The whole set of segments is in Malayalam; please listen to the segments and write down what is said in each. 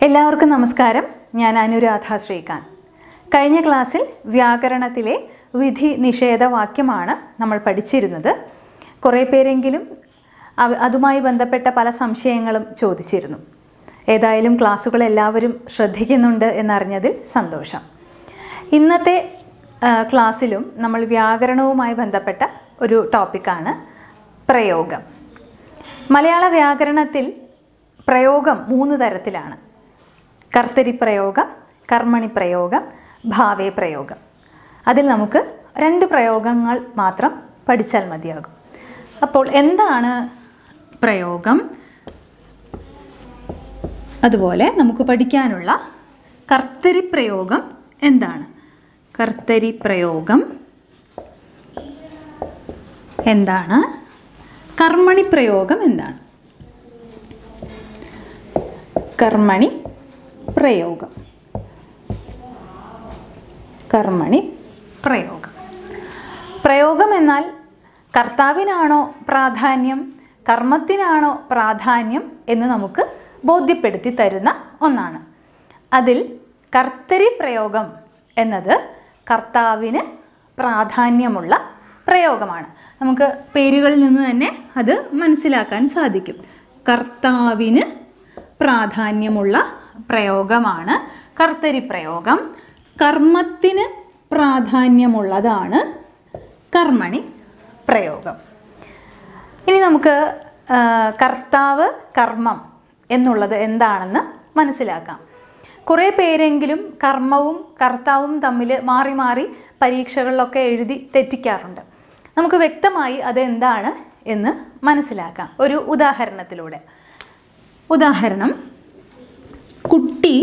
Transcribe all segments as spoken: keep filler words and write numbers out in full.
എല്ലാവർക്കും നമസ്കാരം. ഞാൻ അനുരാധ ശ്രീകാന്ത്. കഴിഞ്ഞ ക്ലാസ്സിൽ വ്യാകരണത്തിലെ വിധി നിഷേധ വാക്യമാണ് നമ്മൾ പഠിച്ചിരുന്നത്. കുറേ പേരെങ്കിലും അതുമായി ബന്ധപ്പെട്ട പല സംശയങ്ങളും ചോദിച്ചിരുന്നു. ഏതായാലും ക്ലാസ്സുകൾ എല്ലാവരും ശ്രദ്ധിക്കുന്നുണ്ട് എന്നറിഞ്ഞതിൽ സന്തോഷം. ഇന്നത്തെ ക്ലാസ്സിലും നമ്മൾ വ്യാകരണവുമായി ബന്ധപ്പെട്ട ഒരു ടോപ്പിക്കാണ് പ്രയോഗം. മലയാള വ്യാകരണത്തിൽ പ്രയോഗം മൂന്ന് തരത്തിലാണ്: കർത്തരി പ്രയോഗം, കർമ്മണി പ്രയോഗം, ഭാവേ പ്രയോഗം. അതിൽ നമുക്ക് രണ്ട് പ്രയോഗങ്ങൾ മാത്രം പഠിച്ചാൽ മതിയാകും. അപ്പോൾ എന്താണ് പ്രയോഗം, അതുപോലെ നമുക്ക് പഠിക്കാനുള്ള കർത്തരി പ്രയോഗം എന്താണ്, കർത്തരി പ്രയോഗം എന്താണ്, കർമ്മണി പ്രയോഗം എന്താണ്. കർമ്മണി പ്രയോഗം, കർമ്മണി പ്രയോഗം. പ്രയോഗം എന്നാൽ കർത്താവിനാണോ പ്രാധാന്യം, കർമ്മത്തിനാണോ പ്രാധാന്യം എന്ന് നമുക്ക് ബോധ്യപ്പെടുത്തി തരുന്ന ഒന്നാണ്. അതിൽ കർത്തരി പ്രയോഗം എന്നത് കർത്താവിന് പ്രാധാന്യമുള്ള പ്രയോഗമാണ്. നമുക്ക് പേരുകളിൽ നിന്ന് തന്നെ അത് മനസ്സിലാക്കാൻ സാധിക്കും. കർത്താവിന് പ്രാധാന്യമുള്ള പ്രയോഗമാണ് കർത്തരി പ്രയോഗം. കർമ്മത്തിന് പ്രാധാന്യമുള്ളതാണ് കർമ്മണി പ്രയോഗം. ഇനി നമുക്ക് കർത്താവ്, കർമ്മം എന്നുള്ളത് എന്താണെന്ന് മനസ്സിലാക്കാം. കുറേ പേരെങ്കിലും കർമ്മവും കർത്താവും തമ്മിൽ മാറി മാറി പരീക്ഷകളിലൊക്കെ എഴുതി തെറ്റിക്കാറുണ്ട്. നമുക്ക് വ്യക്തമായി അതെന്താണ് എന്ന് മനസ്സിലാക്കാം ഒരു ഉദാഹരണത്തിലൂടെ. ഉദാഹരണം: കുട്ടി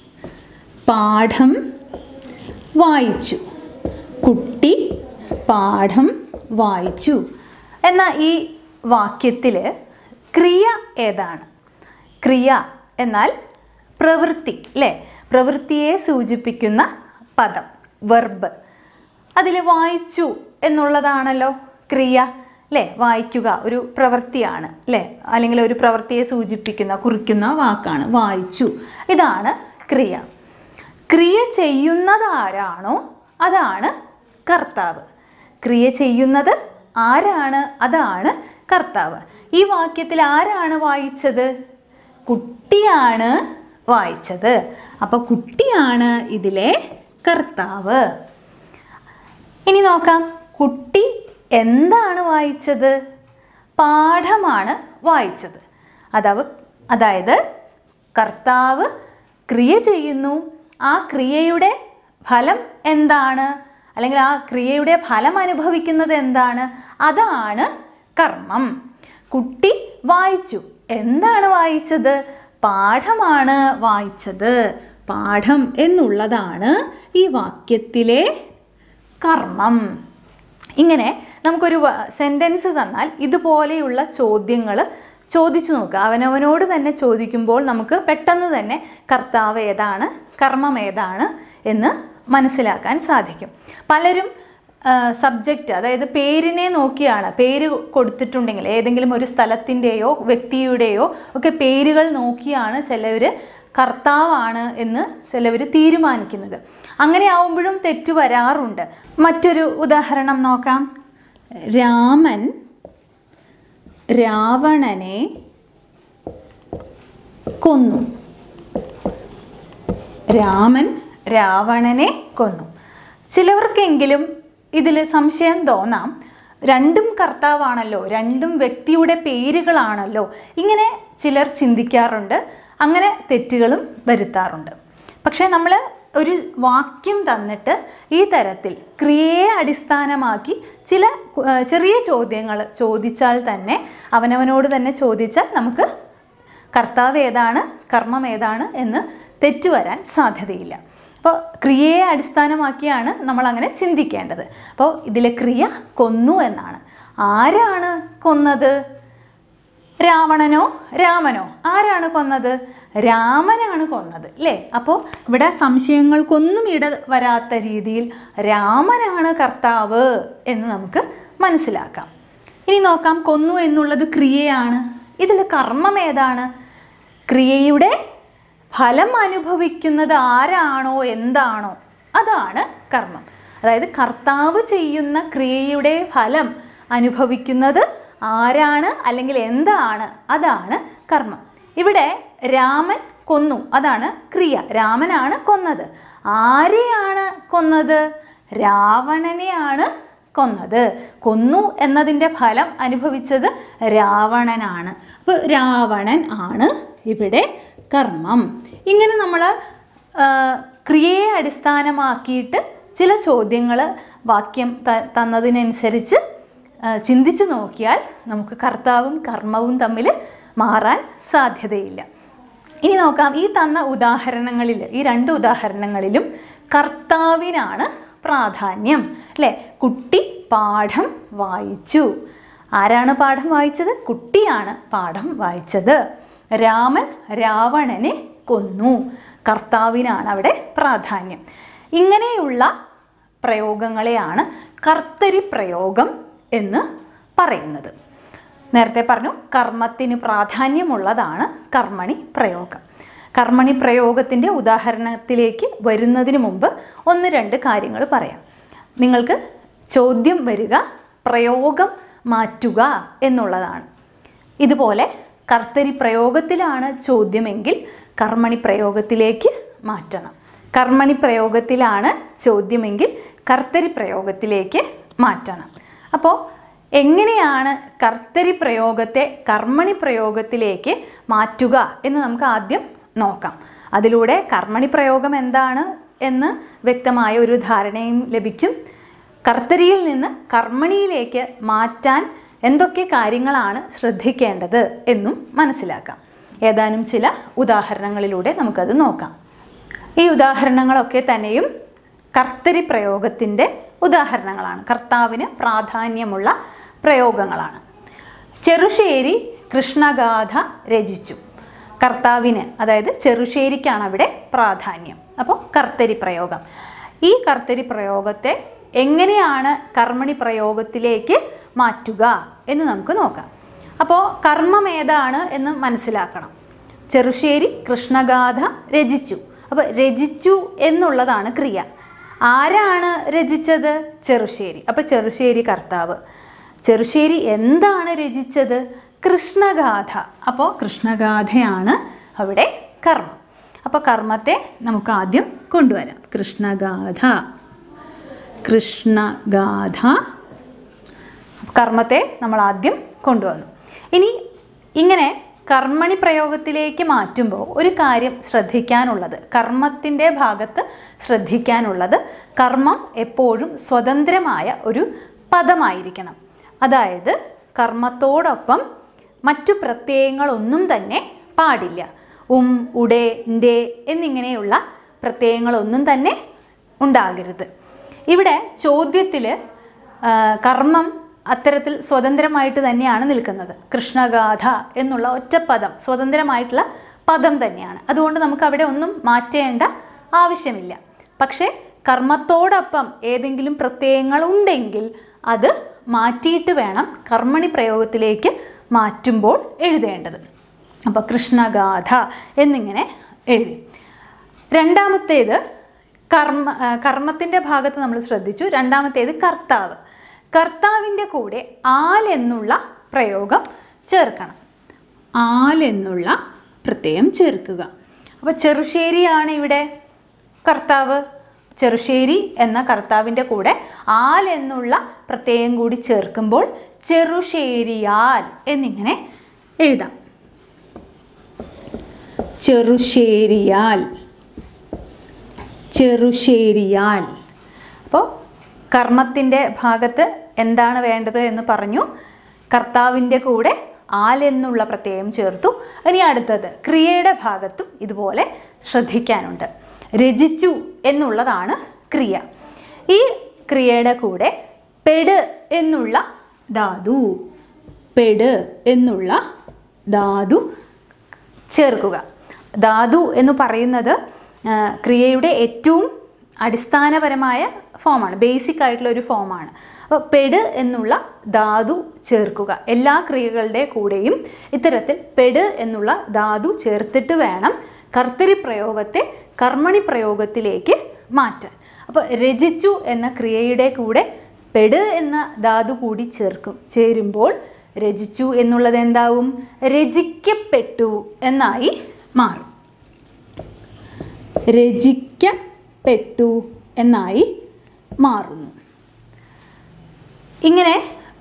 പാഠം വായിച്ചു. കുട്ടി പാഠം വായിച്ചു എന്ന ഈ വാക്യത്തിൽ ക്രിയ ഏതാണ്? ക്രിയ എന്നാൽ പ്രവൃത്തി, അല്ലേ? പ്രവൃത്തിയെ സൂചിപ്പിക്കുന്ന പദം, വെർബ്. അതിൽ വായിച്ചു എന്നുള്ളതാണല്ലോ ക്രിയ, അല്ലേ? വായിക്കുക ഒരു പ്രവൃത്തിയാണ്, അല്ലേ? അല്ലെങ്കിൽ ഒരു പ്രവൃത്തിയെ സൂചിപ്പിക്കുന്ന കുറിക്കുന്ന വാക്കാണ് വായിച്ചു. ഇതാണ് ക്രിയ. ക്രിയ ചെയ്യുന്നത് ആരാണോ അതാണ് കർത്താവ്. ക്രിയ ചെയ്യുന്നത് ആരാണ് അതാണ് കർത്താവ്. ഈ വാക്യത്തിൽ ആരാണ് വായിച്ചത്? കുട്ടിയാണ് വായിച്ചത്. അപ്പോൾ കുട്ടിയാണ് ഇതിലെ കർത്താവ്. ഇനി നോക്കാം, കുട്ടി എന്താണ് വായിച്ചത്? പാഠമാണ് വായിച്ചത്. അതാവ് അതായത് കർത്താവ് ക്രിയ ചെയ്യുന്നു. ആ ക്രിയയുടെ ഫലം എന്താണ്, അല്ലെങ്കിൽ ആ ക്രിയയുടെ ഫലം അനുഭവിക്കുന്നത് എന്താണ്? അതാണ് കർമ്മം. കുട്ടി വായിച്ചു. എന്താണ് വായിച്ചത്? പാഠമാണ് വായിച്ചത്. പാഠം എന്നുള്ളതാണ് ഈ വാക്യത്തിലെ കർമ്മം. ഇങ്ങനെ നമുക്കൊരു സെൻറ്റൻസ് തന്നാൽ ഇതുപോലെയുള്ള ചോദ്യങ്ങൾ ചോദിച്ചു നോക്കുക. അവനവനോട് തന്നെ ചോദിക്കുമ്പോൾ നമുക്ക് പെട്ടെന്ന് തന്നെ കർത്താവ് ഏതാണ്, കർമ്മം ഏതാണ് എന്ന് മനസ്സിലാക്കാൻ സാധിക്കും. പലരും സബ്ജക്റ്റ്, അതായത് പേരിനെ നോക്കിയാണ്, പേര് കൊടുത്തിട്ടുണ്ടെങ്കിൽ ഏതെങ്കിലും ഒരു സ്ഥലത്തിൻ്റെയോ വ്യക്തിയുടെയോ ഒക്കെ പേരുകൾ നോക്കിയാണ് ചിലവർ കർത്താവാണ് എന്ന് ചിലവർ തീരുമാനിക്കുന്നത്. അങ്ങനെ ആവുമ്പോഴും തെറ്റ് വരാറുണ്ട്. മറ്റൊരു ഉദാഹരണം നോക്കാം. രാമൻ രാവണനെ കൊന്നു. രാമൻ രാവണനെ കൊന്നു. ചിലവർക്കെങ്കിലും ഇതിൽ സംശയം തോന്നാം, രണ്ടും കർത്താവാണല്ലോ, രണ്ടും വ്യക്തിയുടെ പേരുകളാണല്ലോ. ഇങ്ങനെ ചിലർ ചിന്തിക്കാറുണ്ട്. അങ്ങനെ തെറ്റുകളും വരുത്താറുണ്ട്. പക്ഷേ നമ്മൾ ഒരു വാക്യം തന്നിട്ട് ഈ തരത്തിൽ ക്രിയയെ അടിസ്ഥാനമാക്കി ചില ചെറിയ ചോദ്യങ്ങൾ ചോദിച്ചാൽ തന്നെ, അവനവനോട് തന്നെ ചോദിച്ചാൽ നമുക്ക് കർത്താവ് ഏതാണ്, കർമ്മം ഏതാണ് എന്ന് തെറ്റുവരാൻ സാധ്യതയില്ല. അപ്പോൾ ക്രിയയെ അടിസ്ഥാനമാക്കിയാണ് നമ്മൾ അങ്ങനെ ചിന്തിക്കേണ്ടത്. അപ്പോൾ ഇതിലെ ക്രിയ കൊന്നു എന്നാണ്. ആരാണ് കൊന്നത്? രാവണനോ രാമനോ? ആരാണ് കൊന്നത്? രാമനാണ് കൊന്നത്, അല്ലേ? അപ്പോൾ ഇവിടെ സംശയങ്ങൾക്കൊന്നും ഇട വരാത്ത രീതിയിൽ രാമനാണ് കർത്താവ് എന്ന് നമുക്ക് മനസ്സിലാക്കാം. ഇനി നോക്കാം, കൊന്നു എന്നുള്ളത് ക്രിയയാണ്. ഇതിൽ കർമ്മം ഏതാണ്? ക്രിയയുടെ ഫലം അനുഭവിക്കുന്നത് ആരാണോ എന്താണോ അതാണ് കർമ്മം. അതായത് കർത്താവ് ചെയ്യുന്ന ക്രിയയുടെ ഫലം അനുഭവിക്കുന്നത് ആരാണ് അല്ലെങ്കിൽ എന്താണ് അതാണ് കർമ്മം. ഇവിടെ രാമൻ കൊന്നു, അതാണ് ക്രിയ. രാമനാണ് കൊന്നത്. ആരെയാണ് കൊന്നത്? രാവണനെയാണ് കൊന്നത്. കൊന്നു എന്നതിൻ്റെ ഫലം അനുഭവിച്ചത് രാവണനാണ്. അപ്പോൾ രാവണൻ ആണ് ഇവിടെ കർമ്മം. ഇങ്ങനെ നമ്മൾ ക്രിയയെ അടിസ്ഥാനമാക്കിയിട്ട് ചില ചോദ്യങ്ങൾ വാക്യം തന്നതിനനുസരിച്ച് ചിന്തിച്ചു നോക്കിയാൽ നമുക്ക് കർത്താവും കർമ്മവും തമ്മിൽ മാറാൻ സാധ്യതയില്ല. ഇനി നോക്കാം, ഈ തന്ന ഉദാഹരണങ്ങളിൽ, ഈ രണ്ട് ഉദാഹരണങ്ങളിലും കർത്താവിനാണ് പ്രാധാന്യം അല്ലേ? കുട്ടി പാഠം വായിച്ചു. ആരാണ് പാഠം വായിച്ചത്? കുട്ടിയാണ് പാഠം വായിച്ചത്. രാമൻ രാവണനെ കൊന്നു. കർത്താവിനാണ് അവിടെ പ്രാധാന്യം. ഇങ്ങനെയുള്ള പ്രയോഗങ്ങളെയാണ് കർത്തരി പ്രയോഗം എന്ന് പറയുന്നത്. നേരത്തെ പറഞ്ഞു കർമ്മത്തിന് പ്രാധാന്യമുള്ളതാണ് കർമ്മണി പ്രയോഗം. കർമ്മണി പ്രയോഗത്തിൻ്റെ ഉദാഹരണത്തിലേക്ക് വരുന്നതിന് മുമ്പ് ഒന്ന് രണ്ട് കാര്യങ്ങൾ പറയാം. നിങ്ങൾക്ക് ചോദ്യം വരിക പ്രയോഗം മാറ്റുക എന്നുള്ളതാണ്. ഇതുപോലെ കർത്തരി പ്രയോഗത്തിലാണ് ചോദ്യമെങ്കിൽ കർമ്മണി പ്രയോഗത്തിലേക്ക് മാറ്റണം. കർമ്മണി പ്രയോഗത്തിലാണ് ചോദ്യമെങ്കിൽ കർത്തരി പ്രയോഗത്തിലേക്ക് മാറ്റണം. അപ്പോൾ എങ്ങനെയാണ് കർത്തരി പ്രയോഗത്തെ കർമ്മണി പ്രയോഗത്തിലേക്ക് മാറ്റുക എന്ന് നമുക്ക് ആദ്യം നോക്കാം. അതിലൂടെ കർമ്മണി പ്രയോഗം എന്താണ് എന്ന് വ്യക്തമായ ഒരു ധാരണയും ലഭിക്കും. കർത്തരിയിൽ നിന്ന് കർമ്മണിയിലേക്ക് മാറ്റാൻ എന്തൊക്കെ കാര്യങ്ങളാണ് ശ്രദ്ധിക്കേണ്ടത് എന്നും മനസ്സിലാക്കാം. ഏതാനും ചില ഉദാഹരണങ്ങളിലൂടെ നമുക്കത് നോക്കാം. ഈ ഉദാഹരണങ്ങളൊക്കെ തന്നെയും കർത്തരി പ്രയോഗത്തിൻ്റെ ഉദാഹരണങ്ങളാണ്. കർത്താവിന് പ്രാധാന്യമുള്ള പ്രയോഗങ്ങളാണ്. ചെറുശ്ശേരി കൃഷ്ണഗാഥ രചിച്ചു. കർത്താവിന്, അതായത് ചെറുശ്ശേരിക്കാണ് അവിടെ പ്രാധാന്യം. അപ്പോൾ കർത്തരി പ്രയോഗം. ഈ കർത്തരി പ്രയോഗത്തെ എങ്ങനെയാണ് കർമ്മണി പ്രയോഗത്തിലേക്ക് മാറ്റുക എന്ന് നമുക്ക് നോക്കാം. അപ്പോൾ കർമ്മം ഏതാണ് എന്ന് മനസ്സിലാക്കണം. ചെറുശ്ശേരി കൃഷ്ണഗാഥ രചിച്ചു. അപ്പോൾ രചിച്ചു എന്നുള്ളതാണ് ക്രിയ. ആരാണ് രചിച്ചത്? ചെറുശ്ശേരി. അപ്പോൾ ചെറുശ്ശേരി കർത്താവ്. ചെറുശ്ശേരി എന്താണ് രചിച്ചത്? കൃഷ്ണഗാഥ. അപ്പോൾ കൃഷ്ണഗാഥയാണ് അവിടെ കർമ്മം. അപ്പോൾ കർമ്മത്തെ നമുക്ക് ആദ്യം കൊണ്ടുവരാം. കൃഷ്ണഗാഥ. കൃഷ്ണഗാഥ കർമ്മത്തെ നമ്മൾ ആദ്യം കൊണ്ടുവന്നു. ഇനി ഇങ്ങനെ കർമ്മണി പ്രയോഗത്തിലേക്ക് മാറ്റുമ്പോൾ ഒരു കാര്യം ശ്രദ്ധിക്കാനുള്ളത്, കർമ്മത്തിൻ്റെ ഭാഗത്ത് ശ്രദ്ധിക്കാനുള്ളത്, കർമ്മം എപ്പോഴും സ്വതന്ത്രമായ ഒരു പദമായിരിക്കണം. അതായത് കർമ്മത്തോടൊപ്പം മറ്റു പ്രത്യയങ്ങളൊന്നും തന്നെ പാടില്ല. ഉം, ഉടേ, ൻ്റെ എന്നിങ്ങനെയുള്ള പ്രത്യയങ്ങളൊന്നും തന്നെ ഉണ്ടാകരുത്. ഇവിടെ ചോദ്യത്തിൽ കർമ്മം അത്തരത്തിൽ സ്വതന്ത്രമായിട്ട് തന്നെയാണ് നിൽക്കുന്നത്. കൃഷ്ണഗാഥ എന്നുള്ള ഒറ്റപ്പദം സ്വതന്ത്രമായിട്ടുള്ള പദം തന്നെയാണ്. അതുകൊണ്ട് നമുക്ക് അവിടെ ഒന്നും മാറ്റേണ്ട ആവശ്യമില്ല. പക്ഷേ കർമ്മത്തോടൊപ്പം ഏതെങ്കിലും പ്രത്യയങ്ങൾ ഉണ്ടെങ്കിൽ അത് മാറ്റിയിട്ട് വേണം കർമ്മണി പ്രയോഗത്തിലേക്ക് മാറ്റുമ്പോൾ എഴുതേണ്ടത്. അപ്പോൾ കൃഷ്ണഗാഥ എന്നിങ്ങനെ എഴുതി. രണ്ടാമത്തേത് കർമ്മ കർമ്മത്തിൻ്റെ ഭാഗത്ത് നമ്മൾ ശ്രദ്ധിച്ചു. രണ്ടാമത്തേത് കർത്താവ്. കർത്താവിൻ്റെ കൂടെ ആൽ എന്നുള്ള പ്രയോഗം ചേർക്കണം. ആൽ എന്നുള്ള പ്രത്യയം ചേർക്കുക. അപ്പോൾ ചെറുശ്ശേരിയാണ് ഇവിടെ കർത്താവ്. ചെറുശ്ശേരി എന്ന കർത്താവിൻ്റെ കൂടെ ആൽ എന്നുള്ള പ്രത്യയം കൂടി ചേർക്കുമ്പോൾ ചെറുശ്ശേരിയാൽ എന്നിങ്ങനെ എഴുതാം. ചെറുശ്ശേരിയാൽ. ചെറുശ്ശേരിയാൽ. അപ്പോൾ കർമ്മത്തിൻ്റെ ഭാഗത്ത് എന്താണ് വേണ്ടത് എന്ന് പറഞ്ഞു. കർത്താവിൻ്റെ കൂടെ ആൽ എന്നുള്ള പ്രത്യയം ചേർത്തു. ഇനി അടുത്തത് ക്രിയയുടെ ഭാഗത്തും ഇതുപോലെ ശ്രദ്ധിക്കാനുണ്ട്. രചിച്ചു എന്നുള്ളതാണ് ക്രിയ. ഈ ക്രിയയുടെ കൂടെ പെട് എന്നുള്ള ധാതു, പെട് എന്നുള്ള ധാതു ചേർക്കുക. ധാതു എന്ന് പറയുന്നത് ക്രിയയുടെ ഏറ്റവും അടിസ്ഥാനപരമായ ഫോമാണ്, ബേസിക് ആയിട്ടുള്ള ഒരു ഫോമാണ്. അപ്പോൾ പെട് എന്നുള്ള ധാതു ചേർക്കുക. എല്ലാ ക്രിയകളുടെ കൂടെയും ഇത്തരത്തിൽ പെട് എന്നുള്ള ധാതു ചേർത്തിട്ട് വേണം കർത്തരി പ്രയോഗത്തെ കർമ്മണി പ്രയോഗത്തിലേക്ക് മാറ്റാൻ. അപ്പോൾ രചിച്ചു എന്ന ക്രിയയുടെ കൂടെ പെട് എന്ന ധാതു കൂടി ചേർക്കും ചേരുമ്പോൾ രചിച്ചു എന്നുള്ളത് എന്താവും? രചിക്കപ്പെട്ടു എന്നായി മാറും. രചിക്കപ്പെട്ടു എന്നായി മാറുന്നു. ഇങ്ങനെ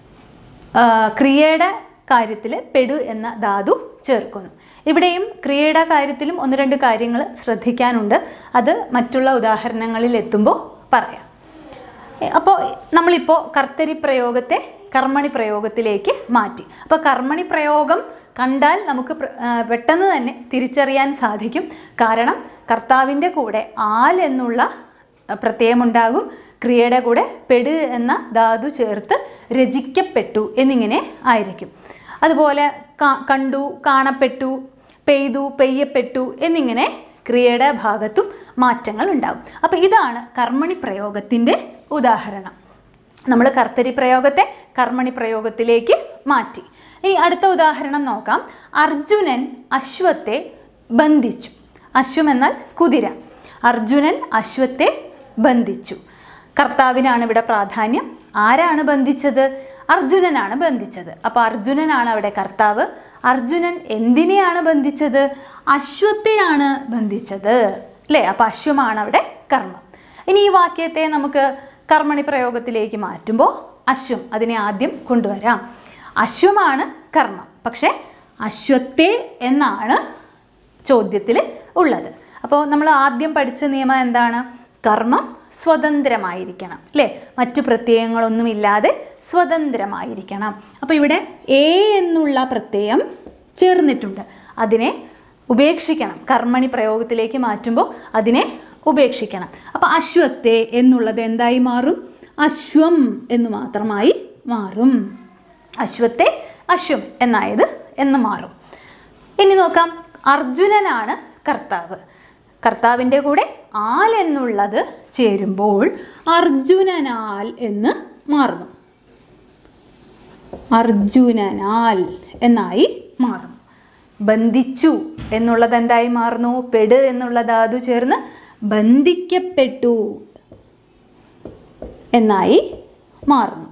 ക്രിയയുടെ കാര്യത്തിൽ പെടു എന്ന ധാതു ചേർക്കുന്നു. ഇവിടെയും ക്രിയയുടെ കാര്യത്തിലും ഒന്ന് രണ്ട് കാര്യങ്ങൾ ശ്രദ്ധിക്കാനുണ്ട്. അത് മറ്റുള്ള ഉദാഹരണങ്ങളിൽ എത്തുമ്പോൾ പറയാം. അപ്പോൾ നമ്മളിപ്പോൾ കർത്തരി പ്രയോഗത്തെ കർമ്മണി പ്രയോഗത്തിലേക്ക് മാറ്റി. അപ്പോൾ കർമ്മണി പ്രയോഗം കണ്ടാൽ നമുക്ക് പെട്ടെന്ന് തന്നെ തിരിച്ചറിയാൻ സാധിക്കും. കാരണം കർത്താവിൻ്റെ കൂടെ ആൽ എന്നുള്ള പ്രത്യയമുണ്ടാകും, ക്രിയയുടെ കൂടെ പെട് എന്ന ധാതു ചേർത്ത് രചിക്കപ്പെട്ടു എന്നിങ്ങനെ ആയിരിക്കും. അതുപോലെ കണ്ടു, കാണപ്പെട്ടു, പെയ്തു, പെയ്യപ്പെട്ടു എന്നിങ്ങനെ ക്രിയയുടെ ഭാഗത്തും മാറ്റങ്ങൾ ഉണ്ടാകും. അപ്പോൾ ഇതാണ് കർമ്മണി പ്രയോഗത്തിൻ്റെ ഉദാഹരണം. നമ്മൾ കർത്തരി പ്രയോഗത്തെ കർമ്മണി പ്രയോഗത്തിലേക്ക് മാറ്റി. ഈ അടുത്ത ഉദാഹരണം നോക്കാം. അർജുനൻ അശ്വത്തെ ബന്ധിച്ചു. അശ്വം എന്നാൽ കുതിര. അർജുനൻ അശ്വത്തെ ബന്ധിച്ചു. കർത്താവിനാണ് ഇവിടെ പ്രാധാന്യം. ആരാണ് ബന്ധിച്ചത്? അർജുനനാണ് ബന്ധിച്ചത്. അപ്പോൾ അർജുനനാണ് അവിടെ കർത്താവ്. അർജുനൻ എന്തിനെയാണ് ബന്ധിച്ചത്? അശ്വത്തെയാണ് ബന്ധിച്ചത്, അല്ലേ? അപ്പോൾ അശ്വമാണ് അവിടെ കർമ്മം. ഇനി ഈ വാക്യത്തെ നമുക്ക് കർമ്മണി പ്രയോഗത്തിലേക്ക് മാറ്റുമ്പോൾ അശ്വം അതിനെ ആദ്യം കൊണ്ടുവരാം. അശ്വമാണ് കർമ്മം, പക്ഷേ അശ്വത്തെ എന്നാണ് ചോദ്യത്തിൽ ഉള്ളത്. അപ്പോൾ നമ്മൾ ആദ്യം പഠിച്ച നിയമം എന്താണ്? കർമ്മം സ്വതന്ത്രമായിരിക്കണം, അല്ലേ? മറ്റു പ്രത്യയങ്ങളൊന്നുമില്ലാതെ സ്വതന്ത്രമായിരിക്കണം. അപ്പോൾ ഇവിടെ എ എന്നുള്ള പ്രത്യയം ചേർന്നിട്ടുണ്ട്. അതിനെ ഉപേക്ഷിക്കണം. കർമ്മണി പ്രയോഗത്തിലേക്ക് മാറ്റുമ്പോൾ അതിനെ ഉപേക്ഷിക്കണം. അപ്പോൾ അശ്വത്തെ എന്നുള്ളത് എന്തായി മാറും? അശ്വം എന്ന് മാത്രമായി മാറും. അശ്വത്തെ അശ്വം എന്നായത് എന്ന് മാറും. ഇനി നോക്കാം. അർജുനനാണ് കർത്താവ്. കർത്താവിൻ്റെ കൂടെ ആൽ എന്നുള്ളത് ചേരുമ്പോൾ അർജുനനാൽ എന്ന് മാറുന്നു. അർജുനനാൽ എന്നായി മാറുന്നു. ബന്ധിച്ചു എന്നുള്ളത് എന്തായി മാറുന്നു? പെട് എന്നുള്ള ധാതു ചേർന്ന് ബന്ധിക്കപ്പെട്ടു എന്നായി മാറുന്നു.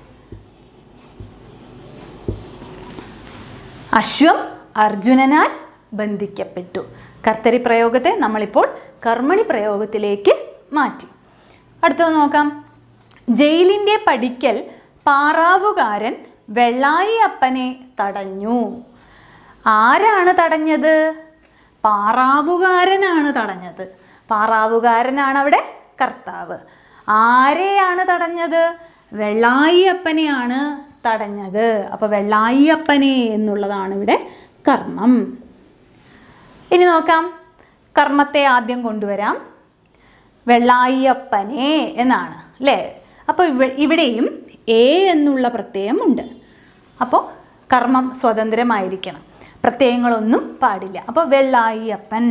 അശ്വം അർജുനനാൽ ബന്ധിക്കപ്പെട്ടു. കർത്തരി പ്രയോഗത്തെ നമ്മളിപ്പോൾ കർമ്മണി പ്രയോഗത്തിലേക്ക് മാറ്റി. അടുത്തത് നോക്കാം. ജയിലിൻ്റെ പടിക്കൽ പാറാവുകാരൻ വെള്ളായി അപ്പനെ തടഞ്ഞു. ആരാണ് തടഞ്ഞത്? പാറാവുകാരനാണ് തടഞ്ഞത്. പാറാവുകാരനാണ് അവിടെ കർത്താവ്. ആരെയാണ് തടഞ്ഞത്? വെള്ളായി അപ്പനെയാണ് തടഞ്ഞത്. അപ്പോൾ വെള്ളായി അപ്പനെ എന്നുള്ളതാണ് ഇവിടെ കർമ്മം. ഇനി നോക്കാം. കർമ്മത്തെ ആദ്യം കൊണ്ടുവരാം. വെള്ളായി അപ്പനെ എന്നാണ്, അല്ലേ? അപ്പോൾ ഇവ ഇവിടെയും എ എന്നുള്ള പ്രത്യയം ഉണ്ട്. അപ്പോൾ കർമ്മം സ്വതന്ത്രമായിരിക്കണം, പ്രത്യയങ്ങളൊന്നും പാടില്ല. അപ്പോൾ വെള്ളായി അപ്പൻ,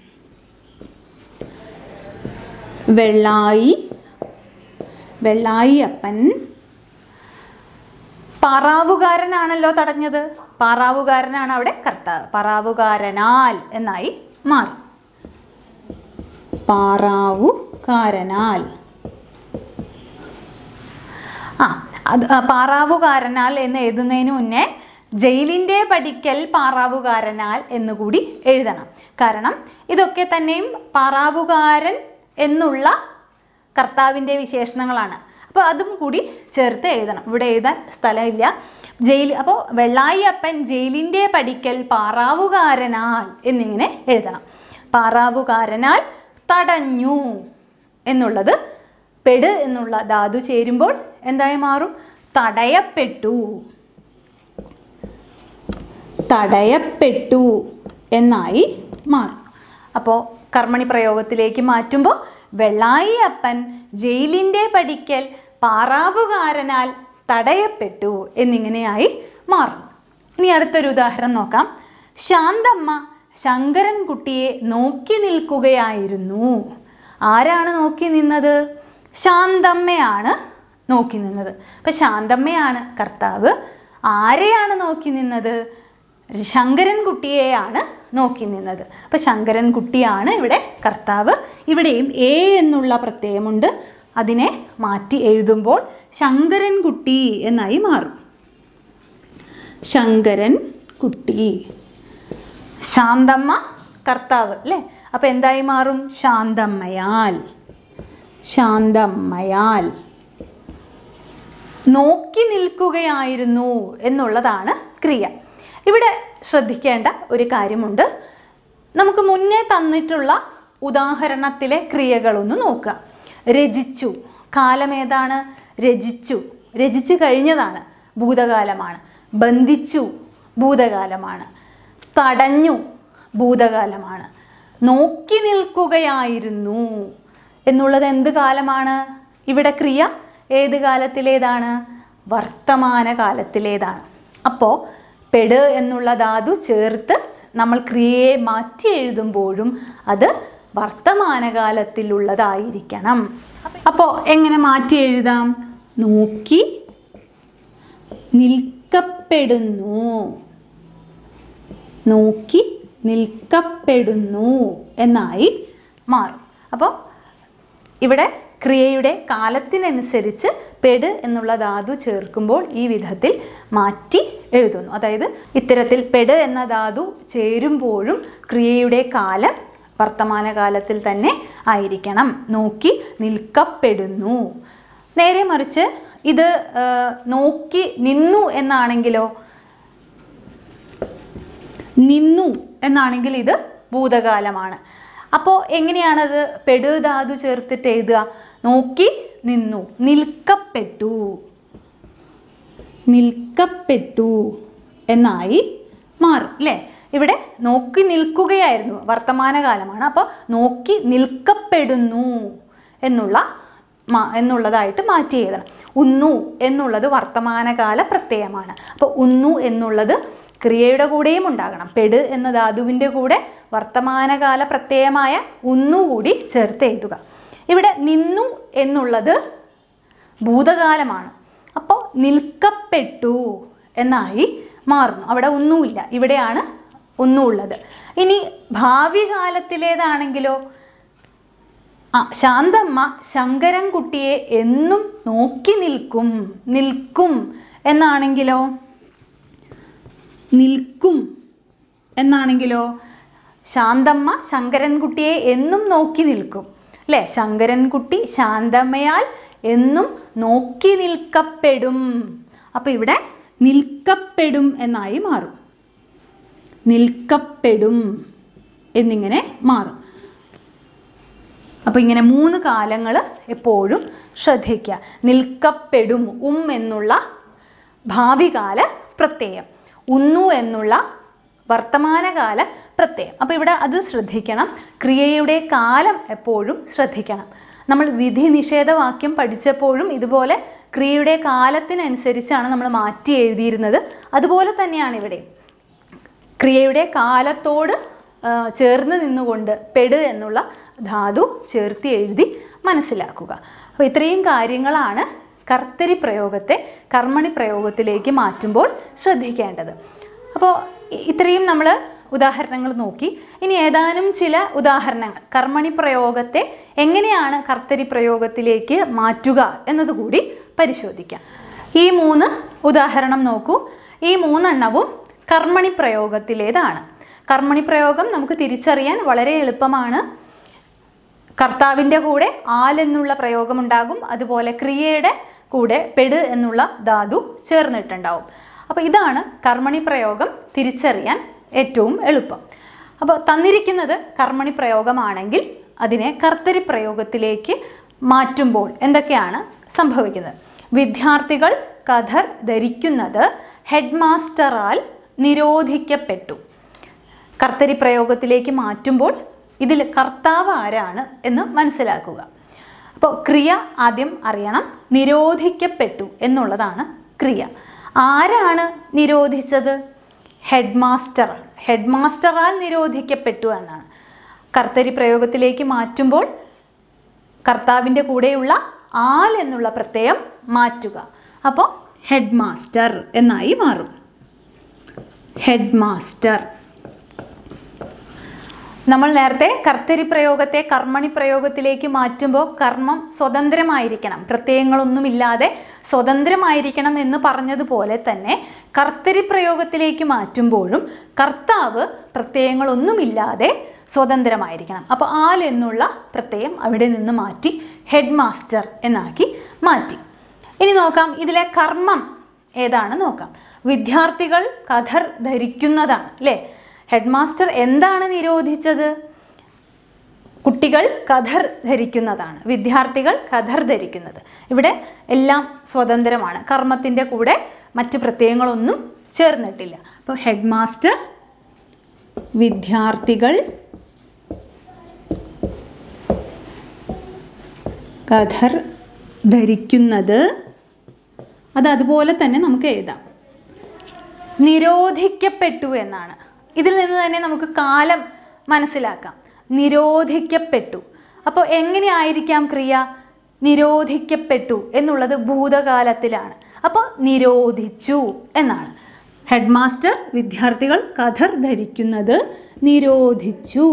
വെള്ളായി വെള്ളായി അപ്പൻ. പാറാവുകാരനാണല്ലോ തടഞ്ഞത്. പാറാവുകാരനാണ് അവിടെ കർത്താവ്. പാറാവുകാരനാൽ എന്നായി മാറി. പാറാവുകാരനാൽ. ആ അത് പാറാവുകാരനാൽ എന്ന് എഴുതുന്നതിന് മുന്നേ ജയിലിൻ്റെ പടിക്കൽ പാറാവുകാരനാൽ എന്നുകൂടി എഴുതണം. കാരണം ഇതൊക്കെ തന്നെയും പാറാവുകാരൻ എന്നുള്ള കർത്താവിൻ്റെ വിശേഷണങ്ങളാണ്. അപ്പോൾ അതും കൂടി ചേർത്ത് എഴുതണം. ഇവിടെ എഴുതാൻ സ്ഥലമില്ല. ജയിൽ അപ്പോൾ വെള്ളായി അപ്പൻ ജയിലിൻ്റെ പടിക്കൽ പാറാവുകാരനാൽ എന്നിങ്ങനെ എഴുതണം. പാറാവുകാരനാൽ തടഞ്ഞു എന്നുള്ളത് പെട് എന്നുള്ള ധാതു ചേരുമ്പോൾ എന്തായി മാറും? തടയപ്പെട്ടു. തടയപ്പെട്ടു എന്നായി മാറും. അപ്പോൾ കർമ്മണി പ്രയോഗത്തിലേക്ക് മാറ്റുമ്പോൾ വെള്ളായി അപ്പൻ ജയിലിൻ്റെ പടിക്കൽ പാറാവുകാരനാൽ തടയപ്പെട്ടു എന്നിങ്ങനെയായി മാറും. ഇനി അടുത്തൊരു ഉദാഹരണം നോക്കാം. ശാന്തമ്മ ശങ്കരൻകുട്ടിയെ നോക്കി നിൽക്കുകയായിരുന്നു. ആരാണ് നോക്കി നിന്നത്? ശാന്തമ്മയാണ് നോക്കി നിന്നത്. അപ്പം ശാന്തമ്മയാണ് കർത്താവ്. ആരെയാണ് നോക്കി നിന്നത്? ശങ്കരൻകുട്ടിയെയാണ് നോക്കി നിന്നത്. അപ്പം ശങ്കരൻകുട്ടിയാണ് ഇവിടെ കർത്താവ്. ഇവിടെയും എ എന്നുള്ള പ്രത്യയമുണ്ട്. അതിനെ മാറ്റി എഴുതുമ്പോൾ ശങ്കരൻകുട്ടി എന്നായി മാറും. ശങ്കരൻകുട്ടി. ശാന്തമ്മ കർത്താവ് അല്ലേ? അപ്പം എന്തായി മാറും? ശാന്തമ്മയാൽ. ശാന്തമ്മയാൽ. നോക്കി നിൽക്കുകയായിരുന്നു എന്നുള്ളതാണ് ക്രിയ. ഇവിടെ ശ്രദ്ധിക്കേണ്ട ഒരു കാര്യമുണ്ട്. നമുക്ക് മുന്നേ തന്നിട്ടുള്ള ഉദാഹരണത്തിലെ ക്രിയകളൊന്ന് നോക്കുക. രചിച്ചു, കാലം ഏതാണ്? രചിച്ചു, രചിച്ചു കഴിഞ്ഞതാണ്, ഭൂതകാലമാണ്. ബന്ധിച്ചു, ഭൂതകാലമാണ്. തടഞ്ഞു, ഭൂതകാലമാണ്. നോക്കി നിൽക്കുകയായിരുന്നു എന്നുള്ളത് എന്ത് കാലമാണ്? ഇവിടെ ക്രിയ ഏത് കാലത്തിലേതാണ്? വർത്തമാനകാലത്തിലേതാണ്. അപ്പോൾ പെട് എന്നുള്ള ധാതു ചേർത്ത് നമ്മൾ ക്രിയയെ മാറ്റി എഴുതുമ്പോഴും അത് വർത്തമാനകാലത്തിലുള്ളതായിരിക്കണം. അപ്പോൾ എങ്ങനെ മാറ്റി എഴുതാം? നോക്കി നിൽക്കപ്പെടുന്നു. നോക്കി നിൽക്കപ്പെടുന്നു എന്നായി മാറും. അപ്പോൾ ഇവിടെ ക്രിയയുടെ കാലത്തിനനുസരിച്ച് പെട് എന്നുള്ള ധാതു ചേർക്കുമ്പോൾ ഈ വിധത്തിൽ മാറ്റി എഴുതുന്നു. അതായത് ഇത്തരത്തിൽ പെട് എന്ന ധാതു ചേരുമ്പോഴും ക്രിയയുടെ കാലം വർത്തമാനകാലത്തിൽ തന്നെ ആയിരിക്കണം. നോക്കി നിൽക്കപ്പെടുന്നു. നേരെ മറിച്ച് ഇത് നോക്കി നിന്നു എന്നാണെങ്കിലോ? നിന്നു എന്നാണെങ്കിൽ ഇത് ഭൂതകാലമാണ്. അപ്പോൾ എങ്ങനെയാണത് പെട് ധാതു ചേർത്തിട്ട് എഴുതുക? നോക്കി നിന്നു, നിൽക്കപ്പെട്ടു. നിൽക്കപ്പെട്ടു എന്നായി മാറും അല്ലേ? ഇവിടെ നോക്കി നിൽക്കുകയായിരുന്നു, വർത്തമാനകാലമാണ്. അപ്പോൾ നോക്കി നിൽക്കപ്പെടുന്നു എന്നുള്ള എന്നുള്ളതായിട്ട് മാറ്റി എഴുതണം. ഉന്നു എന്നുള്ളത് വർത്തമാനകാല പ്രത്യയമാണ്. അപ്പോൾ ഉന്നു എന്നുള്ളത് ക്രിയയുടെ കൂടെയും ഉണ്ടാകണം. പെട് എന്ന ധാതുവിൻ്റെ കൂടെ വർത്തമാനകാല പ്രത്യയമായ ഉന്നു കൂടി ചേർത്ത് എഴുതുക. ഇവിടെ നിന്നു എന്നുള്ളത് ഭൂതകാലമാണ്. അപ്പോൾ നിൽക്കപ്പെട്ടു എന്നായി മാറുന്നു. അവിടെ ഒന്നുമില്ല, ഇവിടെയാണ് ഒന്നുമുള്ളത്. ഇനി ഭാവി കാലത്തിലേതാണെങ്കിലോ? ആ ശാന്തമ്മ ശങ്കരൻകുട്ടിയെ എന്നും നോക്കി നിൽക്കും. നിൽക്കും എന്നാണെങ്കിലോ? നിൽക്കും എന്നാണെങ്കിലോ? ശാന്തമ്മ ശങ്കരൻകുട്ടിയെ എന്നും നോക്കി നിൽക്കും അല്ലേ? ശങ്കരൻകുട്ടി ശാന്തമ്മയാൽ എന്നും നോക്കി നിൽക്കപ്പെടും. അപ്പോൾ ഇവിടെ നിൽക്കപ്പെടും എന്നായി മാറും. നിൽക്കപ്പെടും എന്നിങ്ങനെ മാറും. അപ്പോൾ ഇങ്ങനെ മൂന്ന് കാലങ്ങൾ എപ്പോഴും ശ്രദ്ധിക്കുക. നിൽക്കപ്പെടും, ഉം എന്നുള്ള ഭാവികാല പ്രത്യയം, ഉന്നു എന്നുള്ള വർത്തമാനകാല പ്രത്യയം. അപ്പോൾ ഇവിടെ അത് ശ്രദ്ധിക്കണം. ക്രിയയുടെ കാലം എപ്പോഴും ശ്രദ്ധിക്കണം. നമ്മൾ വിധി നിഷേധവാക്യം പഠിച്ചപ്പോഴും ഇതുപോലെ ക്രിയയുടെ കാലത്തിനനുസരിച്ചാണ് നമ്മൾ മാറ്റി എഴുതിയിരുന്നത്. അതുപോലെ തന്നെയാണ് ഇവിടെ ക്രിയയുടെ കാലത്തോട് ചേർന്ന് നിന്നുകൊണ്ട് പെട് എന്നുള്ള ധാതു ചേർത്ത് എഴുതി മനസ്സിലാക്കുക. അപ്പോൾ ഇത്രയും കാര്യങ്ങളാണ് കർത്തരി പ്രയോഗത്തെ കർമ്മണി പ്രയോഗത്തിലേക്ക് മാറ്റുമ്പോൾ ശ്രദ്ധിക്കേണ്ടത്. അപ്പോൾ ഇത്രയും നമ്മൾ ഉദാഹരണങ്ങൾ നോക്കി. ഇനി ഏതാനും ചില ഉദാഹരണങ്ങൾ കർമ്മണി പ്രയോഗത്തെ എങ്ങനെയാണ് കർത്തരി പ്രയോഗത്തിലേക്ക് മാറ്റുക എന്നതുകൂടി പരിശോധിക്കാം. ഈ മൂന്ന് ഉദാഹരണം നോക്കൂ. ഈ മൂന്നെണ്ണവും കർമ്മണി പ്രയോഗത്തിലേതാണ്. കർമ്മണി പ്രയോഗം നമുക്ക് തിരിച്ചറിയാൻ വളരെ എളുപ്പമാണ്. കർത്താവിൻ്റെ കൂടെ ആൽ എന്നുള്ള പ്രയോഗമുണ്ടാകും. അതുപോലെ ക്രിയയുടെ കൂടെ പെട് എന്നുള്ള ധാതു ചേർന്നിട്ടുണ്ടാവും. അപ്പോൾ ഇതാണ് കർമ്മണി പ്രയോഗം തിരിച്ചറിയാൻ ഏറ്റവും എളുപ്പം. അപ്പോൾ തന്നിരിക്കുന്നത് കർമ്മണി പ്രയോഗമാണെങ്കിൽ അതിനെ കർത്തരി പ്രയോഗത്തിലേക്ക് മാറ്റുമ്പോൾ എന്തൊക്കെയാണ് സംഭവിക്കുന്നത്? വിദ്യാർത്ഥികൾ കഥർ ധരിക്കുന്നത് ഹെഡ് മാസ്റ്ററാൽ നിരോധിക്കപ്പെട്ടു. കർത്തരി പ്രയോഗത്തിലേക്ക് മാറ്റുമ്പോൾ ഇതിൽ കർത്താവ് ആരാണ് എന്ന് മനസ്സിലാക്കുക. അപ്പോൾ ക്രിയ ആദ്യം അറിയണം. നിരോധിക്കപ്പെട്ടു എന്നുള്ളതാണ് ക്രിയ. ആരാണ് നിരോധിച്ചത്? Head master. ഹെഡ് മാസ്റ്ററാൽ നിരോധിക്കപ്പെട്ടു എന്നാണ്. കർത്തരി പ്രയോഗത്തിലേക്ക് മാറ്റുമ്പോൾ കർത്താവിൻ്റെ കൂടെയുള്ള ആൽ എന്നുള്ള പ്രത്യയം മാറ്റുക. അപ്പോൾ ഹെഡ് മാസ്റ്റർ എന്നായി മാറും. Head master. നമ്മൾ നേരത്തെ കർത്തരി പ്രയോഗത്തെ കർമ്മണി പ്രയോഗത്തിലേക്ക് മാറ്റുമ്പോൾ കർമ്മം സ്വതന്ത്രമായിരിക്കണം, പ്രത്യയങ്ങളൊന്നുമില്ലാതെ സ്വതന്ത്രമായിരിക്കണം എന്ന് പറഞ്ഞതുപോലെ തന്നെ കർത്തരി പ്രയോഗത്തിലേക്ക് മാറ്റുമ്പോഴും കർത്താവ് പ്രത്യയങ്ങളൊന്നുമില്ലാതെ സ്വതന്ത്രമായിരിക്കണം. അപ്പോൾ ആൽ എന്നുള്ള പ്രത്യയം അവിടെ നിന്ന് മാറ്റി ഹെഡ് മാസ്റ്റർ എന്നാക്കി മാറ്റി. ഇനി നോക്കാം ഇതിലെ കർമ്മം ഏതാണ് നോക്കാം. വിദ്യാർത്ഥികൾ കഥർ ധരിക്കുന്നതാണ് അല്ലേ. ഹെഡ് മാസ്റ്റർ എന്താണ് നിരോധിച്ചത്? കുട്ടികൾ കഥർ ധരിക്കുന്നതാണ്, വിദ്യാർത്ഥികൾ കഥർ ധരിക്കുന്നത്. ഇവിടെ എല്ലാം സ്വതന്ത്രമാണ്, കർമ്മത്തിൻ്റെ കൂടെ മറ്റ് പ്രത്യയങ്ങളൊന്നും ചേർന്നിട്ടില്ല. അപ്പോൾ ഹെഡ് മാസ്റ്റർ വിദ്യാർത്ഥികൾ കഥർ ധരിക്കുന്നത്, അത് അതുപോലെ തന്നെ നമുക്ക് എഴുതാം. നിരോധിക്കപ്പെട്ടു എന്നാണ്. ഇതിൽ നിന്ന് തന്നെ നമുക്ക് കാലം മനസ്സിലാക്കാം. നിരോധിക്കപ്പെട്ടു. അപ്പോൾ എങ്ങനെയായിരിക്കാം ക്രിയ? നിരോധിക്കപ്പെട്ടു എന്നുള്ളത് ഭൂതകാലത്തിലാണ്. അപ്പോൾ നിരോധിച്ചു എന്നാണ്. ഹെഡ് മാസ്റ്റർ വിദ്യാർത്ഥികൾ കഥർ ധരിക്കുന്നത് നിരോധിച്ചു,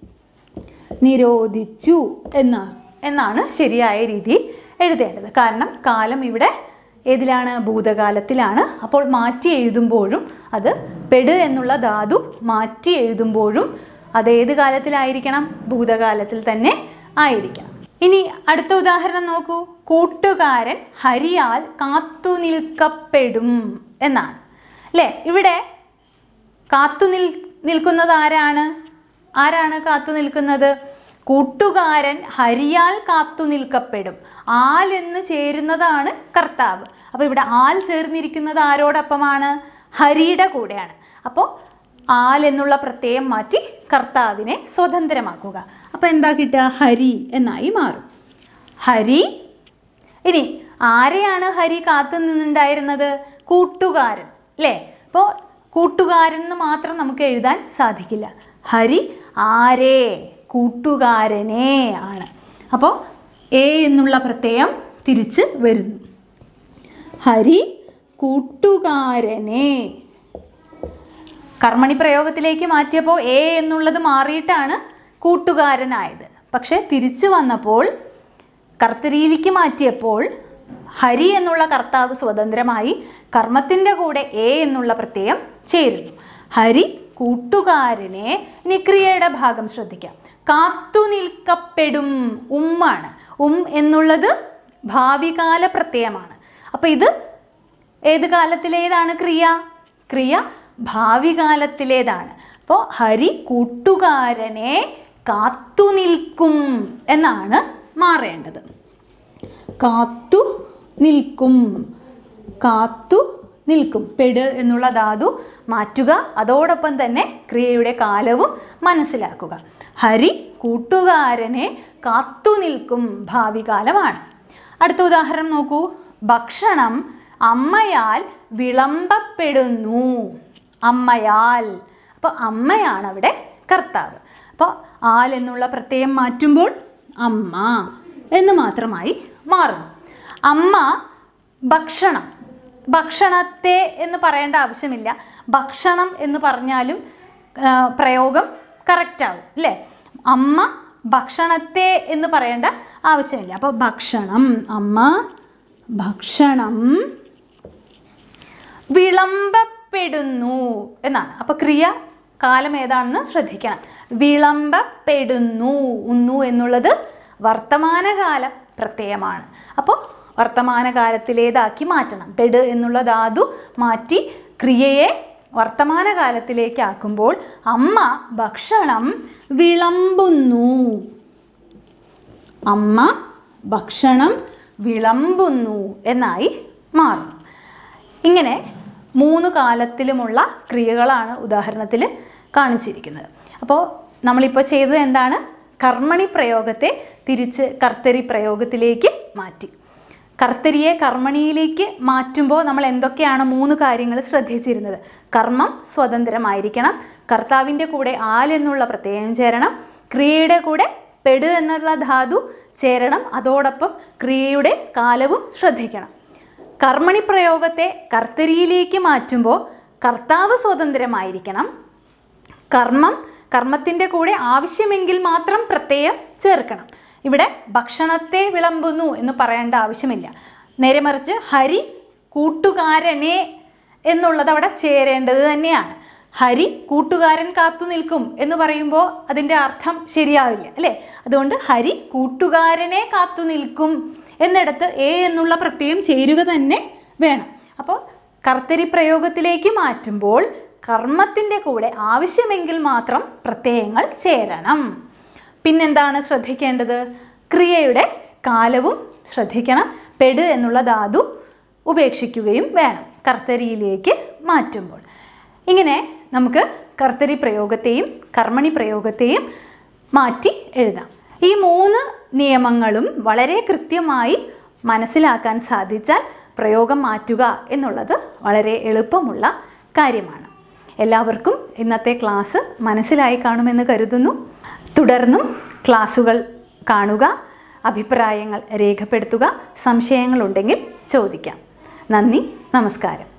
നിരോധിച്ചു എന്നാ എന്നാണ് ശരിയായ രീതിയിൽ എഴുതേണ്ടത്. കാരണം കാലം ഇവിടെ ഏതിലാണ്? ഭൂതകാലത്തിലാണ്. അപ്പോൾ മാറ്റി എഴുതുമ്പോഴും അത് പെട് എന്നുള്ള ധാതു മാറ്റി എഴുതുമ്പോഴും അതേത് കാലത്തിലായിരിക്കണം? ഭൂതകാലത്തിൽ തന്നെ ആയിരിക്കണം. ഇനി അടുത്ത ഉദാഹരണം നോക്കൂ. കൂട്ടുകാരൻ ഹരിയാൽ കാത്തു നിൽക്കപ്പെടും എന്നാണ് അല്ലേ. ഇവിടെ കാത്തു നിൽ നിൽക്കുന്നത് ആരാണ്? ആരാണ് കാത്തു നിൽക്കുന്നത്? കൂട്ടുകാരൻ ഹരിയാൽ കാത്തു നിൽക്കപ്പെടും. ആൽ എന്ന് ചേരുന്നതാണ് കർത്താവ്. അപ്പോൾ ഇവിടെ ആൽ ചേർന്നിരിക്കുന്നത് ആരോടൊപ്പമാണ്? ഹരിയുടെ കൂടെയാണ്. അപ്പോൾ ആൽ എന്നുള്ള പ്രത്യയം മാറ്റി കർത്താവിനെ സ്വതന്ത്രമാക്കുക. അപ്പോൾ എന്താ കിട്ടുക? ഹരി എന്നായി മാറും. ഹരി. ഇനി ആരെയാണ് ഹരി കാത്തു നിന്നുണ്ടായിരുന്നത്? കൂട്ടുകാരൻ അല്ലേ. അപ്പോൾ കൂട്ടുകാരൻ എന്ന് മാത്രം നമുക്ക് എഴുതാൻ സാധിക്കില്ല. ഹരി ആരേ? കൂട്ടുകാരനെ ആണ്. അപ്പോൾ എ എന്നുള്ള പ്രത്യയം തിരിച്ച് വരുന്നു. ഹരി കൂട്ടുകാരനെ. കർമ്മണി പ്രയോഗത്തിലേക്ക് മാറ്റിയപ്പോൾ എ എന്നുള്ളത് മാറിയിട്ടാണ് കൂട്ടുകാരനായത്. പക്ഷെ തിരിച്ചു വന്നപ്പോൾ കർത്തരിയിലേക്ക് മാറ്റിയപ്പോൾ ഹരി എന്നുള്ള കർത്താവ് സ്വതന്ത്രമായി കർമ്മത്തിൻ്റെ കൂടെ എ എന്നുള്ള പ്രത്യയം ചേരുന്നു. ഹരി കൂട്ടുകാരനെ. ഇനി ക്രിയയുടെ ഭാഗം ശ്രദ്ധിക്കാം. കാത്തു നിൽക്കപ്പെടും ഉമ്മാണ്. ഉം എന്നുള്ളത് ഭാവികാല പ്രത്യയമാണ്. അപ്പോൾ ഇത് ഏത് കാലത്തിലേതാണ് ക്രിയ? ക്രിയ ഭാവികാലത്തിലേതാണ്. അപ്പോൾ ഹരി കൂട്ടുകാരനെ കാത്തു നിൽക്കും എന്നാണ് മാറേണ്ടത്. കാത്തു നിൽക്കും, കാത്തു നിൽക്കും. പെട് എന്നുള്ള ധാതു മാറ്റുക, അതോടൊപ്പം തന്നെ ക്രിയയുടെ കാലവും മനസ്സിലാക്കുക. ഹരി കൂട്ടുകാരനെ കാത്തു നിൽക്കും ഭാവികാലമാണ്. അടുത്ത ഉദാഹരണം നോക്കൂ. ഭക്ഷണം അമ്മയാൽ വിളമ്പപ്പെടുന്നു. അമ്മയാൽ. അപ്പോൾ അമ്മയാണ് അവിടെ കർത്താവ്. അപ്പോൾ ആൽ എന്നുള്ള പ്രത്യയം മാറ്റുമ്പോൾ അമ്മ എന്ന് മാത്രമായി മാറുന്നു. അമ്മ ഭക്ഷണം. ഭക്ഷണത്തെ എന്ന് പറയേണ്ട ആവശ്യമില്ല. ഭക്ഷണം എന്ന് പറഞ്ഞാലും പ്രയോഗം കറക്റ്റാവും അല്ലേ. അമ്മ ഭക്ഷണത്തെ എന്ന് പറയേണ്ട ആവശ്യമില്ല. അപ്പോൾ ഭക്ഷണം, അമ്മ ഭക്ഷണം വിളമ്പപ്പെടുന്നു എന്നാണ്. അപ്പോൾ ക്രിയ കാലം ഏതാണെന്ന് ശ്രദ്ധിക്കണം. വിളമ്പപ്പെടുന്നു. ഉന്നു എന്നുള്ളത് വർത്തമാനകാല പ്രത്യയമാണ്. അപ്പോൾ വർത്തമാനകാലത്തിലേതാക്കി മാറ്റണം. പെട് എന്നുള്ള ധാതു മാറ്റി ക്രിയയെ വർത്തമാനകാലത്തിലേക്ക് ആക്കുമ്പോൾ അമ്മ ഭക്ഷണം വിളമ്പുന്നു. അമ്മ ഭക്ഷണം വിളമ്പുന്നു എന്നായി മാറുന്നു. ഇങ്ങനെ മൂന്ന് കാലത്തിലുമുള്ള ക്രിയകളാണ് ഉദാഹരണത്തിൽ കാണിച്ചിരിക്കുന്നത്. അപ്പോൾ നമ്മളിപ്പോൾ ചെയ്തത് എന്താണ്? കർമ്മണി പ്രയോഗത്തെ തിരിച്ച് കർത്തരി പ്രയോഗത്തിലേക്ക് മാറ്റി. കർത്തരിയെ കർമ്മണിയിലേക്ക് മാറ്റുമ്പോൾ നമ്മൾ എന്തൊക്കെയാണ് മൂന്ന് കാര്യങ്ങൾ ശ്രദ്ധിച്ചിരുന്നത്? കർമ്മം സ്വതന്ത്രമായിരിക്കണം, കർത്താവിൻ്റെ കൂടെ ആൽ എന്നുള്ള പ്രത്യയം ചേരണം, ക്രിയയുടെ കൂടെ പെട് എന്നുള്ള ധാതു ചേരണം, അതോടൊപ്പം ക്രിയയുടെ കാലവും ശ്രദ്ധിക്കണം. കർമ്മണി പ്രയോഗത്തെ കർത്തരിയിലേക്ക് മാറ്റുമ്പോൾ കർത്താവ് സ്വതന്ത്രമായിരിക്കണം. കർമ്മം കർമ്മത്തിൻ്റെ കൂടെ ആവശ്യമെങ്കിൽ മാത്രം പ്രത്യയം ചേർക്കണം. ഇവിടെ ഭക്ഷണത്തെ വിളമ്പുന്നു എന്ന് പറയേണ്ട ആവശ്യമില്ല. നേരെ മറിച്ച് ഹരി കൂട്ടുകാരനെ എന്നുള്ളത് അവിടെ ചേരേണ്ടത് തന്നെയാണ്. ഹരി കൂട്ടുകാരൻ കാത്തു നിൽക്കും എന്ന് പറയുമ്പോൾ അതിൻ്റെ അർത്ഥം ശരിയാവില്ല അല്ലേ? അതുകൊണ്ട് ഹരി കൂട്ടുകാരനെ കാത്തു നിൽക്കും എന്നിടത്ത് എ എന്നുള്ള പ്രത്യയം ചേരുക തന്നെ വേണം. അപ്പോൾ കർത്തരി പ്രയോഗത്തിലേക്ക് മാറ്റുമ്പോൾ കർമ്മത്തിൻ്റെ കൂടെ ആവശ്യമെങ്കിൽ മാത്രം പ്രത്യയങ്ങൾ ചേരണം. പിന്നെന്താണ് ശ്രദ്ധിക്കേണ്ടത്? ക്രിയയുടെ കാലവും ശ്രദ്ധിക്കണം. പെട് എന്നുള്ള ധാതു ഉപേക്ഷിക്കുകയും വേണം കർത്തരിയിലേക്ക് മാറ്റുമ്പോൾ. ഇങ്ങനെ നമുക്ക് കർത്തരി പ്രയോഗത്തെയും കർമ്മണി പ്രയോഗത്തെയും മാറ്റി എഴുതാം. ഈ മൂന്ന് നിയമങ്ങളും വളരെ കൃത്യമായി മനസ്സിലാക്കാൻ സാധിച്ചാൽ പ്രയോഗം മാറ്റുക എന്നുള്ളത് വളരെ എളുപ്പമുള്ള കാര്യമാണ്. എല്ലാവർക്കും ഇന്നത്തെ ക്ലാസ് മനസ്സിലായി കാണുമെന്ന് കരുതുന്നു. തുടർന്നും ക്ലാസ്സുകൾ കാണുക, അഭിപ്രായങ്ങൾ രേഖപ്പെടുത്തുക, സംശയങ്ങളുണ്ടെങ്കിൽ ചോദിക്കാം. നന്ദി, നമസ്കാരം.